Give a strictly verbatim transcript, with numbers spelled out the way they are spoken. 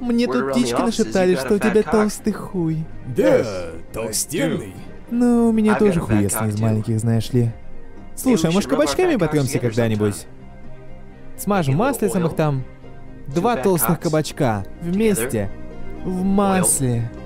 Мне тут птички нашептали, что у тебя толстый хуй. Да, толстенный. Ну, у меня тоже хуесный из маленьких, знаешь ли. Слушай, а может кабачками потремся когда-нибудь? Смажем маслицем их там. Два толстых кабачка. Вместе. В масле.